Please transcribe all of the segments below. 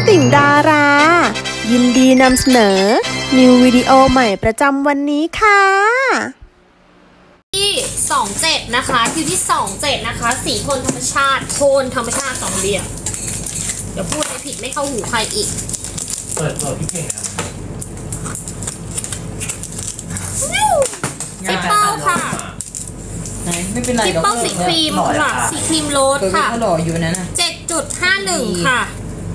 ติ่งดารายินดีนำเสนอนิววิดีโอใหม่ประจำวันนี้ค่ะที่27นะคะคิวที่27นะคะสีโทนธรรมชาติโทนธรรมชาติ2เดียวเดี๋ยวพูดอะไรผิดไม่เข้าหูใครอีกเปิดพี่เก่งนะซิปเปิลค่ะไม่เป็นไรซิปเปิลสีครีมค่ะสีครีมโรสค่ะหล่ออยู่นะ 7.51 ค่ะ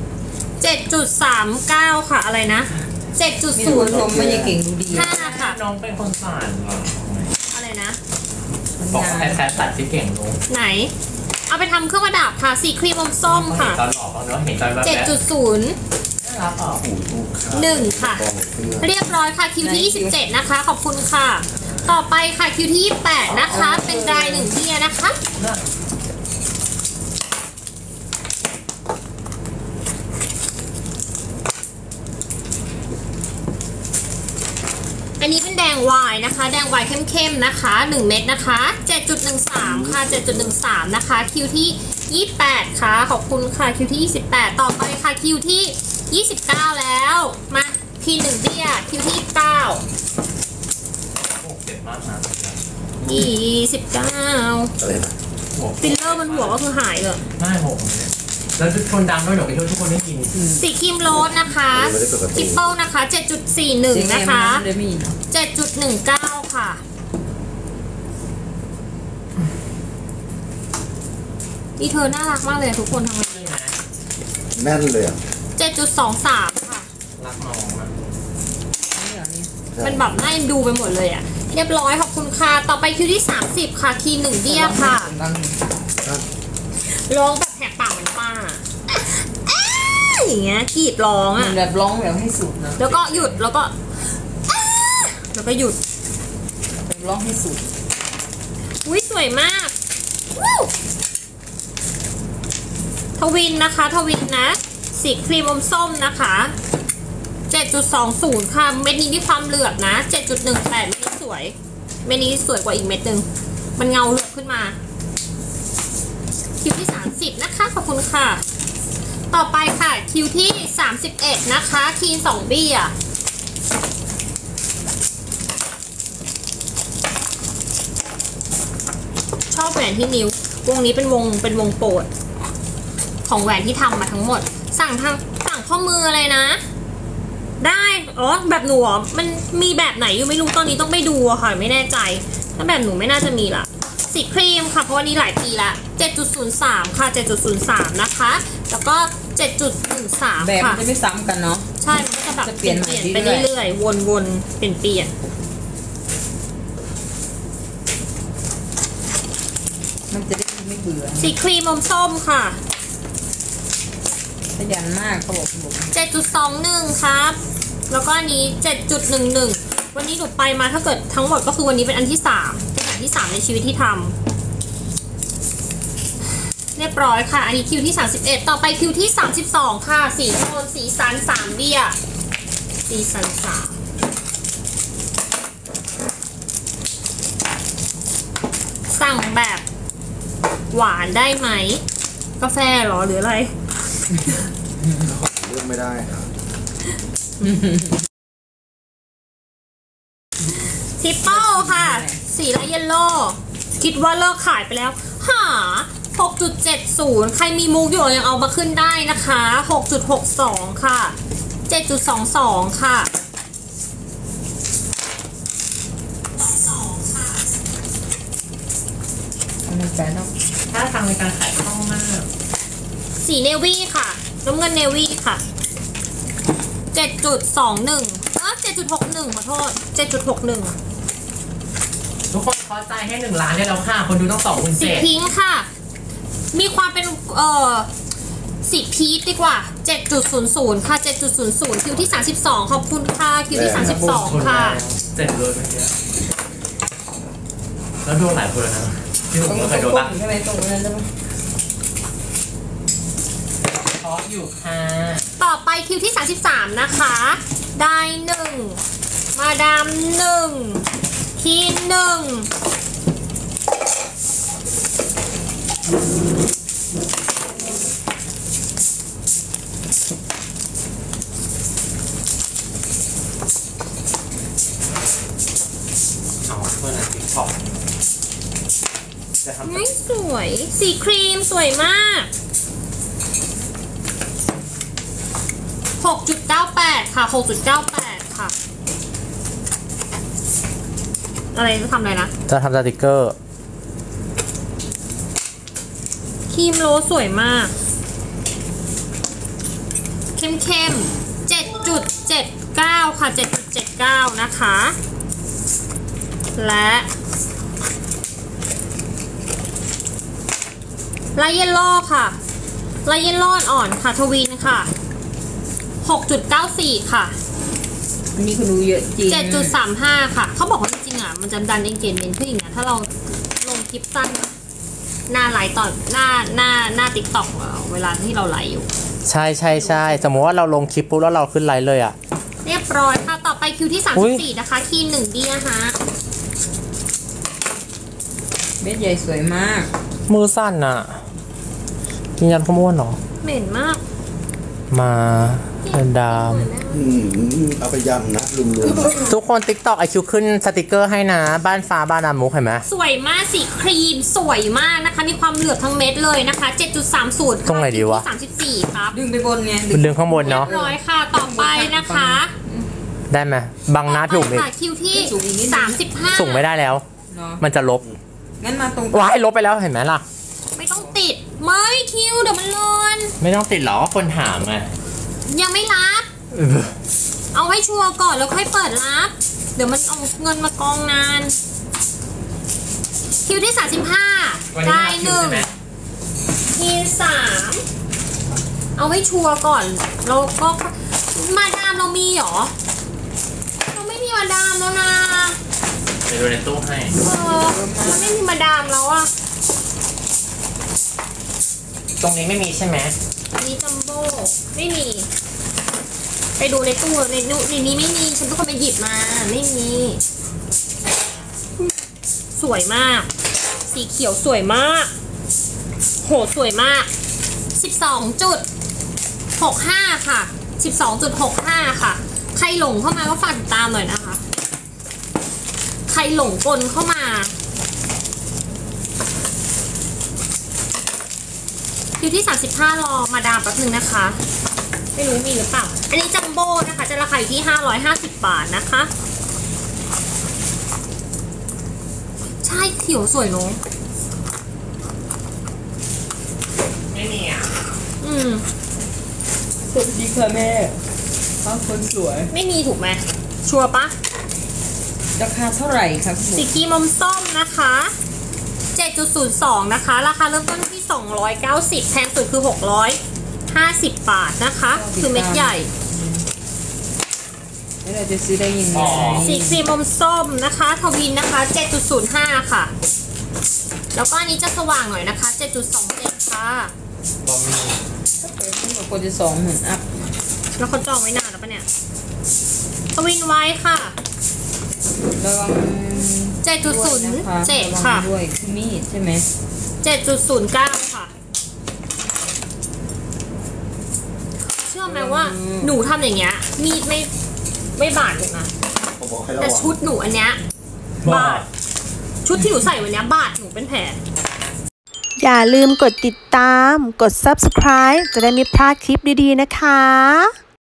7.39 ค่ะอะไรนะ7.0 ไม่ยังเก่งดูดี 5ค่ะน้องเป็นคนสานอะไรนะบอกแพ้ตัดที่เก่งลงไหนเอาไปทำเครื่องประดับค่ะสีครีมอมส้มค่ะ7.0 1ค่ะเรียบร้อยค่ะคิวที่27นะคะขอบคุณค่ะต่อไปค่ะคิวที่28นะคะเป็นราย1ที่นะคะอันนี้เป็นแดงวายนะคะแดงวายเข้มๆนะคะ1เม็ดนะคะ 7.13 ค่ะ 7.13 นะคะคิวที่28ค่ะขอบคุณค่ะคิวที่28ต่อไปค่ะคิวที่29แล้วมาที1เบี้ยคิวที่29ฟิลเลอร์มันหัวก็คือหายเลยไม่หกแล้วคนดังด้วยเดี๋ยวไปช่วยทุกคนได้กินสีครีมโรสนะคะทิปเปิลนะคะ 7.41 นะคะ 7.19 ค่ะอีเธอน่ารักมากเลยทุกคนทำไมดีนะแม่นเลยอ่ะ 7.23 ค่ะรักน้องนะมันแบบน่าดูไปหมดเลยอ่ะเรียบร้อยขอบคุณค่ะต่อไปคิวที่30ค่ะคีย์1เบี้ยค่ะร้องแบบแหกปากเหมือนป้าอย่างเงี้ยกรีดร้องอ่ะแบบร้องแบบให้สุดนะแล้วก็หยุดแล้วก็หยุดร้องให้สุดอุ้ยสวยมากทวินนะคะทวินนะสีครีมอมส้มนะคะ 7.20 ค่ะเม็ดนี้มีความเหลือบนะ 7.18 เม็ดนี้สวยเม็ดนี้สวยกว่าอีกเม็ดนึงมันเงาเหลือบขึ้นมาคิวที่30นะคะขอบคุณค่ะต่อไปค่ะคิวที่31นะคะคีน2บี้อ่ะชอบแหวนที่นิ้ววงนี้เป็นวงโปรดของแหวนที่ทำมาทั้งหมดสั่งข้อมืออะไรนะได้แบบหนูมันมีแบบไหนอยู่ไม่รู้ตอนนี้ต้องไปดูอะค่ะไม่แน่ใจถ้าแบบหนูไม่น่าจะมีละสีครีมค่ะเพราะวันนี้หลายปีละ 7.03 ค่ะ 7.03 นะคะแล้วก็ 7.13 แบบมันจะไม่ซ้ำกันเนาะใช่มันก็จะแบบเปลี่ยนไปเรื่อยๆวนๆเปลี่ยนมันจะได้ไม่เบื่อสีครีมอมส้มค่ะขยันมากเขาบอก 7.21 ครับแล้วก็อันนี้ 7.11 วันนี้หนูไปมาถ้าเกิดทั้งหมดก็คือวันนี้เป็นอันที่3เป็นอันที่3ในชีวิตที่ทำเรียบร้อยค่ะอันนี้คิวที่31ต่อไปคิวที่32ค่ะสีโทนสีสัน3เบี้ยสีสัน3สั่งแบบหวานได้ไหมกาแฟหรอหรืออะไรเลือกไม่ได้ครับทิปเปิลค่ะสีไลท์เยลโล่คิดว่าเลิกขายไปแล้วหา 6.70 ใครมีมุกอยู่ยังเอามาขึ้นได้นะคะ 6.62 ค่ะ 7.22 ค่ะถ้าทางในการขายคล่องมากสีเนวี่ค่ะน้ำเงินเนวี่ค่ะ 7.21 7.61 ขอโทษ 7.61 ทุกคนพอใจให้1 ล้านได้แล้วค่ะคนดูต้อง2,700 สีพิงค์ค่ะมีความเป็นสีพีชดีกว่า 7.00 ค่ะ 7.00 คิวที่32ขอบคุณค่ะคิวที่32ค่ะ 7เลยเมื่อกี้แล้วโดนหลายคนนะที่ผมเคยโดนปะใช่ไหมตรงนั้นได้ปะอยู่ค่ะต่อไปคิวที่33นะคะได้1มาดาม1คีน1 ไม่สวยสีครีมสวยมาก 6.98 ค่ะ 6.98 ค่ะ อะไรจะทำอะไรนะจะทำสติกเกอร์ครีมโรสสวยมาก เข้มๆ 7.79 ค่ะ 7.79 นะคะ และไลท์เยลโล่ค่ะไลท์เยลโล่อ่อนค่ะทวินค่ะ 6.94 ค่ะอันนี้คุณรู้เยอะจริง 7.35 ค่ะ เขาบอกว่าจริงๆอ่ะมันจะดันเองเกนเมนต์ขึ้นอย่างเงี้ยถ้าเราลงคลิปสั้นหน้าไลฟ์ตอนหน้าติ๊กต็อกเวลาที่เราไลฟ์อยู่ใช่ใช่ใช่สมมติว่าเราลงคลิปปุ๊บแล้วเราขึ้นไลน์เลยอ่ะเรียบร้อยค่ะ ต่อไปคิวที่อุ๊ย 34 นะคะครีม1D นะคะเม็ดใหญ่สวยมากมือสั้นอ่ะกินยันขมวนเหรอเหม็นมากมาดามเอาไปยำนะลุงทุกคน TikTok ไอคิวขึ้นสติกเกอร์ให้นะ บ้านฟ้าบ้านดามุกเห็นไหมสวยมากสีครีมสวยมากนะคะ มีความเหลือบทั้งเม็ดเลยนะคะ 7.30 ตรงไหนดีวะ 34 ครับดึงไปบนไงมันดึงข้างบนเนาะเรียบร้อยค่ะ ต่อไปนะคะได้ไหมบังหน้าพี่อุ๋มอีกค่ะคิวที่ 35 ส่งไม่ได้แล้วเนาะมันจะลบงั้นมาตรงว้ายลบไปแล้วเห็นไหมล่ะไม่ต้องติด ไม่คิวเดี๋ยวมันร้อนไม่ต้องติดหรอกคนถามไงยังไม่รับ เอาให้ชัวร์ก่อนแล้วค่อยเปิดรับ เดี๋ยวมันเอาเงินมากองนาน คิวที่ 35ได้1ที3เอาให้ชัวร์ก่อนเราก็มาดามเรามีเหรอ เราไม่มีมาดามแล้วนะไปดูในตู้ให้เราไม่มีมาดามแล้วอะตรงนี้ไม่มีใช่ไหมอันนี้จัมโบ้ไม่มี ไปดูในตู้ในนี้ไม่มี ฉันเป็นคนไปหยิบมาไม่มี สวยมาก สีเขียวสวยมาก โหสวยมาก 12.65 ค่ะ 12.65 ค่ะ ใครหลงเข้ามาก็ฝากติดตามหน่อยนะคะ ใครหลงกลเข้ามาคิวที่ 35 รอมาดามแป๊บนึงนะคะ ไม่รู้มีหรือเปล่า อันนี้จัมโบ้นะคะ จะราคาอยู่ที่ 550 บาทนะคะ ใช่เขียวสวยเนอะไม่มีอ่ะสวัสดีค่ะแม่ข้าวคนสวยไม่มีถูกไหม ชัวร์ปะราคาเท่าไหร่ครับสีครีมอมส้มนะคะ 7.02 นะคะ ราคาเริ่มต้นที่ 290 แพงสุดคือ 650 บาทนะคะ คือเม็ดใหญ่แล้วเราจะซื้อได้ยังไงสีครีมอมส้มนะคะทวินนะคะ 7.05 ค่ะ แล้วก็อันนี้จะสว่างหน่อยนะคะ 7.27 ค่ะบะหมี่ที่บอกว่าจะ20,000 อัพแล้วเขาจองไว้นานแล้วปะเนี่ยทวินไว้ค่ะระวัง 7.07 ค่ะด้วยคือมีดใช่ไหม 7.09 ค่ะ เชื่อไหมว่าหนูทำอย่างเงี้ย มีดไม่บาดเลยนะเขาบอกให้ระแต่วังชุดหนูอันเนี้ยบาด ชุดที่หนูใส่วันเนี้ยบาดหนูเป็นแผลอย่าลืมกดติดตาม กด subscribe จะได้ไม่พลาดคลิปดีๆนะคะ